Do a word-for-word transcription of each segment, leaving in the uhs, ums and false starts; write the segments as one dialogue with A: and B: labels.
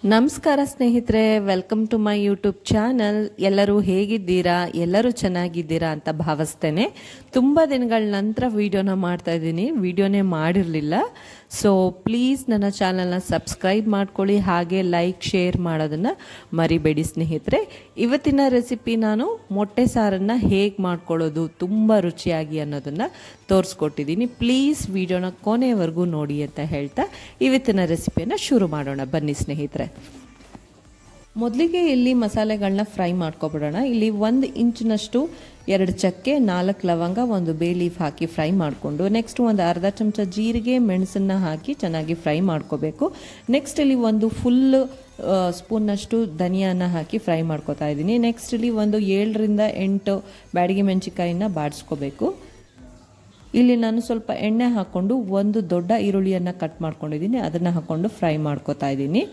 A: ನಮಸ್ಕಾರ ಸ್ನೇಹಿತರೆ, welcome to my YouTube channel. ಎಲ್ಲರೂ ಹೇಗಿದ್ದೀರಾ? ಎಲ್ಲರೂ ಚೆನ್ನಾಗಿದ್ದೀರಾ ಅಂತ ಭಾವಿಸ್ತೇನೆ. ತುಂಬ ದಿನಗಳ ನಂತರ ವಿಡಿಯೋನ ಮಾಡ್ತಾ ಇದ್ದೀನಿ. ವಿಡಿಯೋನೇ ಮಾಡಿರಲಿಲ್ಲ. ಸೊ ಪ್ಲೀಸ್ ನನ್ನ ಚಾನಲ್ನ ಸಬ್ಸ್ಕ್ರೈಬ್ ಮಾಡ್ಕೊಳ್ಳಿ, ಹಾಗೆ ಲೈಕ್ ಶೇರ್ ಮಾಡೋದನ್ನು ಮರಿಬೇಡಿ ಸ್ನೇಹಿತರೆ. ಇವತ್ತಿನ ರೆಸಿಪಿ ನಾನು ಮೊಟ್ಟೆ ಸಾರನ್ನು ಹೇಗೆ ಮಾಡ್ಕೊಳ್ಳೋದು ತುಂಬ ರುಚಿಯಾಗಿ ಅನ್ನೋದನ್ನು ತೋರಿಸ್ಕೊಟ್ಟಿದ್ದೀನಿ. ಪ್ಲೀಸ್ ವಿಡಿಯೋನ ಕೊನೆಯವರೆಗೂ ನೋಡಿ ಅಂತ ಹೇಳ್ತಾ ಇವತ್ತಿನ ರೆಸಿಪಿಯನ್ನು ಶುರು ಮಾಡೋಣ. ಬನ್ನಿ ಸ್ನೇಹಿತರೆ. ಮೊದಲಿಗೆ ಇಲ್ಲಿ ಮಸಾಲೆಗಳನ್ನ ಫ್ರೈ ಮಾಡ್ಕೊಬಿಡೋಣ. ಇಲ್ಲಿ ಒಂದು ಇಂಚಿನಷ್ಟು ಎರಡು ಚಕ್ಕೆ, ನಾಲ್ಕು ಲವಂಗ, ಒಂದು ಬೇ ಲೀಫ್ ಹಾಕಿ ಫ್ರೈ ಮಾಡಿಕೊಂಡು, ನೆಕ್ಸ್ಟ್ ಒಂದು ಅರ್ಧ ಚಮಚ ಜೀರಿಗೆ, ಮೆಣಸನ್ನು ಹಾಕಿ ಚೆನ್ನಾಗಿ ಫ್ರೈ ಮಾಡ್ಕೋಬೇಕು. ನೆಕ್ಸ್ಟ್ ಇಲ್ಲಿ ಒಂದು ಫುಲ್ ಸ್ಪೂನ್ನಷ್ಟು ಧನಿಯಾನ ಹಾಕಿ ಫ್ರೈ ಮಾಡ್ಕೋತಾ ಇದ್ದೀನಿ. ನೆಕ್ಸ್ಟ್ ಇಲ್ಲಿ ಒಂದು ಏಳರಿಂದ ಎಂಟು ಬ್ಯಾಡಗಿ ಮೆಣಸಿಕಾಯಿನ ಬಾಡಿಸ್ಕೋಬೇಕು. ಇಲ್ಲಿ ನಾನು ಸ್ವಲ್ಪ ಎಣ್ಣೆ ಹಾಕ್ಕೊಂಡು ಒಂದು ದೊಡ್ಡ ಈರುಳ್ಳಿಯನ್ನು ಕಟ್ ಮಾಡ್ಕೊಂಡಿದ್ದೀನಿ, ಅದನ್ನು ಹಾಕ್ಕೊಂಡು ಫ್ರೈ ಮಾಡ್ಕೋತಾ ಇದ್ದೀನಿ.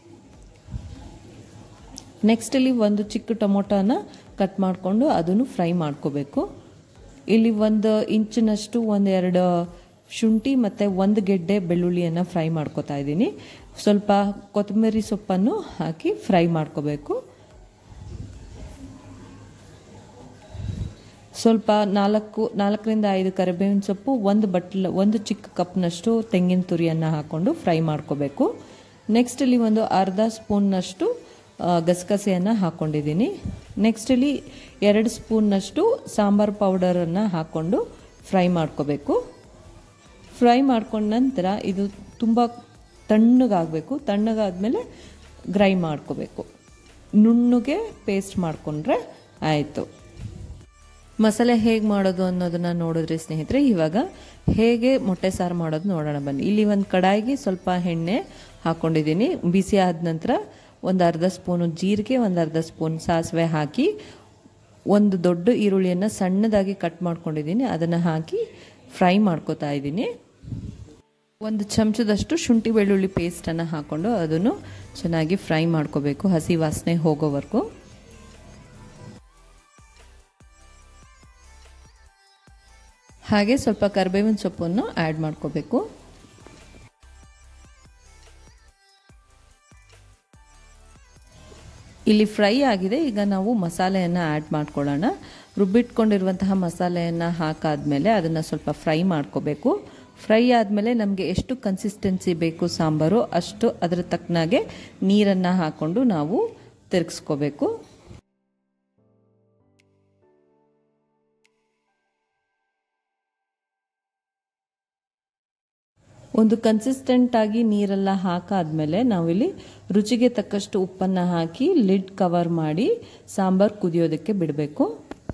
A: ನೆಕ್ಸ್ಟ್ ಇಲ್ಲಿ ಒಂದು ಚಿಕ್ಕ ಟೊಮೊಟೊನ ಕಟ್ ಮಾಡಿಕೊಂಡು ಅದನ್ನು ಫ್ರೈ ಮಾಡ್ಕೋಬೇಕು. ಇಲ್ಲಿ ಒಂದು ಇಂಚಿನಷ್ಟು ಒಂದೆರಡು ಶುಂಠಿ ಮತ್ತು ಒಂದು ಗೆಡ್ಡೆ ಬೆಳ್ಳುಳ್ಳಿಯನ್ನು ಫ್ರೈ ಮಾಡ್ಕೋತಾ ಇದ್ದೀನಿ. ಸ್ವಲ್ಪ ಕೊತ್ತಂಬರಿ ಸೊಪ್ಪನ್ನು ಹಾಕಿ ಫ್ರೈ ಮಾಡ್ಕೋಬೇಕು. ಸ್ವಲ್ಪ ನಾಲ್ಕು ನಾಲ್ಕರಿಂದ ಐದು ಕರಿಬೇವಿನ ಸೊಪ್ಪು, ಒಂದು ಬಟ್ಲ ಒಂದು ಚಿಕ್ಕ ಕಪ್ನಷ್ಟು ತೆಂಗಿನ ತುರಿಯನ್ನು ಹಾಕ್ಕೊಂಡು ಫ್ರೈ ಮಾಡ್ಕೋಬೇಕು. ನೆಕ್ಸ್ಟ್ ಇಲ್ಲಿ ಒಂದು ಅರ್ಧ ಸ್ಪೂನ್ನಷ್ಟು ಗಸಗಸೆಯನ್ನು ಹಾಕ್ಕೊಂಡಿದ್ದೀನಿ. ನೆಕ್ಸ್ಟ್ ಇಲ್ಲಿ ಎರಡು ಸ್ಪೂನ್ನಷ್ಟು ಸಾಂಬಾರು ಪೌಡರನ್ನು ಹಾಕ್ಕೊಂಡು ಫ್ರೈ ಮಾಡ್ಕೋಬೇಕು. ಫ್ರೈ ಮಾಡ್ಕೊಂಡ ನಂತರ ಇದು ತುಂಬ ತಣ್ಣಗಾಗಬೇಕು. ತಣ್ಣಗಾದ್ಮೇಲೆ ಗ್ರೈ ಮಾಡ್ಕೋಬೇಕು. ನುಣ್ಣಗೆ ಪೇಸ್ಟ್ ಮಾಡಿಕೊಂಡ್ರೆ ಆಯಿತು. ಮಸಾಲೆ ಹೇಗೆ ಮಾಡೋದು ಅನ್ನೋದನ್ನು ನೋಡಿದ್ರಿ ಸ್ನೇಹಿತರೆ. ಇವಾಗ ಹೇಗೆ ಮೊಟ್ಟೆ ಸಾರು ಮಾಡೋದು ನೋಡೋಣ ಬನ್ನಿ. ಇಲ್ಲಿ ಒಂದು ಕಡಾಯಿಗೆ ಸ್ವಲ್ಪ ಎಣ್ಣೆ ಹಾಕ್ಕೊಂಡಿದ್ದೀನಿ. ಬಿಸಿ ಆದ ನಂತರ ಒಂದು ಅರ್ಧ ಸ್ಪೂನು ಜೀರಿಗೆ, ಒಂದು ಅರ್ಧ ಸ್ಪೂನ್ ಸಾಸಿವೆ ಹಾಕಿ ಒಂದು ದೊಡ್ಡ ಈರುಳ್ಳಿಯನ್ನು ಸಣ್ಣದಾಗಿ ಕಟ್ ಮಾಡ್ಕೊಂಡಿದ್ದೀನಿ, ಅದನ್ನು ಹಾಕಿ ಫ್ರೈ ಮಾಡ್ಕೋತಾ ಇದ್ದೀನಿ. ಒಂದು ಚಮಚದಷ್ಟು ಶುಂಠಿ ಬೆಳ್ಳುಳ್ಳಿ ಪೇಸ್ಟನ್ನು ಹಾಕ್ಕೊಂಡು ಅದನ್ನು ಚೆನ್ನಾಗಿ ಫ್ರೈ ಮಾಡ್ಕೋಬೇಕು, ಹಸಿ ವಾಸನೆ ಹೋಗೋವರೆಗೂ. ಹಾಗೆ ಸ್ವಲ್ಪ ಕರಿಬೇವಿನ ಸೊಪ್ಪನ್ನು ಆ್ಯಡ್ ಮಾಡ್ಕೋಬೇಕು. ಇಲ್ಲಿ ಫ್ರೈ ಆಗಿದೆ. ಈಗ ನಾವು ಮಸಾಲೆಯನ್ನು ಆ್ಯಡ್ ಮಾಡ್ಕೊಳ್ಳೋಣ. ರುಬ್ಬಿಟ್ಕೊಂಡಿರುವಂತಹ ಮಸಾಲೆಯನ್ನು ಹಾಕಾದ್ಮೇಲೆ ಅದನ್ನು ಸ್ವಲ್ಪ ಫ್ರೈ ಮಾಡ್ಕೋಬೇಕು. ಫ್ರೈ ಆದಮೇಲೆ ನಮಗೆ ಎಷ್ಟು ಕನ್ಸಿಸ್ಟೆನ್ಸಿ ಬೇಕು ಸಾಂಬಾರು, ಅಷ್ಟು ಅದರ ತಕ್ಕನಾಗೆ ನೀರನ್ನು ಹಾಕ್ಕೊಂಡು ನಾವು ತಿರುಗಿಸ್ಕೋಬೇಕು. ಒಂದು ಕನ್ಸಿಸ್ಟೆಂಟ್ ಆಗಿ ನೀರೆಲ್ಲ ಹಾಕಾದ್ಮೇಲೆ ನಾವಿಲ್ಲಿ ರುಚಿಗೆ ತಕ್ಕಷ್ಟು ಉಪ್ಪನ್ನು ಹಾಕಿ ಲಿಡ್ ಕವರ್ ಮಾಡಿ ಸಾಂಬಾರು ಕುದಿಯೋದಕ್ಕೆ ಬಿಡಬೇಕು.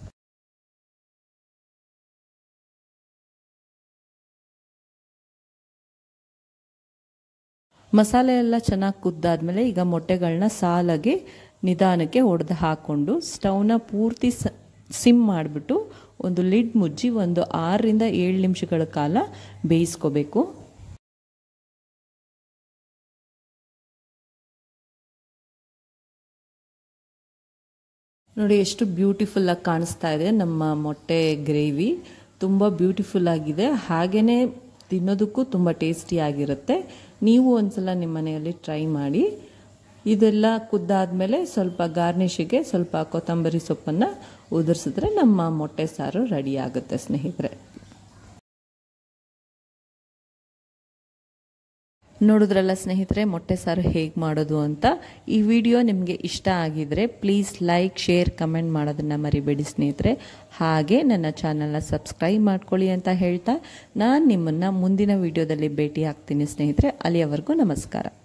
A: ಮಸಾಲೆ ಎಲ್ಲ ಚೆನ್ನಾಗಿ ಕುದ್ದಾದ್ಮೇಲೆ ಈಗ ಮೊಟ್ಟೆಗಳನ್ನ ಸಾಲಾಗಿ ನಿಧಾನಕ್ಕೆ ಒಡೆದು ಹಾಕ್ಕೊಂಡು ಸ್ಟವ್ನ ಪೂರ್ತಿ ಸಿಮ್ ಮಾಡಿಬಿಟ್ಟು ಒಂದು ಲಿಡ್ ಮುಚ್ಚಿ ಒಂದು ಆರರಿಂದ ಏಳು ನಿಮಿಷಗಳ ಕಾಲ ಬೇಯಿಸ್ಕೋಬೇಕು. ನೋಡಿ ಎಷ್ಟು ಬ್ಯೂಟಿಫುಲ್ ಆಗಿ ಕಾಣಿಸ್ತಾ ಇದೆ ನಮ್ಮ ಮೊಟ್ಟೆ ಗ್ರೇವಿ. ತುಂಬ ಬ್ಯೂಟಿಫುಲ್ ಆಗಿದೆ, ಹಾಗೆಯೇ ತಿನ್ನೋದಕ್ಕೂ ತುಂಬ ಟೇಸ್ಟಿ ಆಗಿರುತ್ತೆ. ನೀವು ಒಂದ್ಸಲ ನಿಮ್ಮ ಮನೆಯಲ್ಲಿ ಟ್ರೈ ಮಾಡಿ. ಇದೆಲ್ಲ ಕುದ್ದಾದ್ಮೇಲೆ ಸ್ವಲ್ಪ ಗಾರ್ನಿಷಿಗೆ ಸ್ವಲ್ಪ ಕೊತ್ತಂಬರಿ ಸೊಪ್ಪನ್ನು ಉದುರಿಸಿದ್ರೆ ನಮ್ಮ ಮೊಟ್ಟೆ ಸಾರು ರೆಡಿ ಆಗುತ್ತೆ ಸ್ನೇಹಿತರೆ. ನೋಡಿದ್ರಲ್ಲ ಸ್ನೇಹಿತರೆ ಮೊಟ್ಟೆ ಸಾರು ಹೇಗೆ ಮಾಡೋದು ಅಂತ. ಈ ವಿಡಿಯೋ ನಿಮಗೆ ಇಷ್ಟ ಆಗಿದ್ರೆ ಪ್ಲೀಸ್ ಲೈಕ್ ಶೇರ್ ಕಮೆಂಟ್ ಮಾಡೋದನ್ನು ಮರಿಬೇಡಿ ಸ್ನೇಹಿತರೆ. ಹಾಗೆ ನನ್ನ ಚಾನಲ್ನ ಸಬ್ಸ್ಕ್ರೈಬ್ ಮಾಡ್ಕೊಳ್ಳಿ ಅಂತ ಹೇಳ್ತಾ ನಾನು ನಿಮ್ಮನ್ನು ಮುಂದಿನ ವಿಡಿಯೋದಲ್ಲಿ ಭೇಟಿ ಆಗ್ತೀನಿ ಸ್ನೇಹಿತರೆ. ಅಲ್ಲಿಯವರೆಗೂ ನಮಸ್ಕಾರ.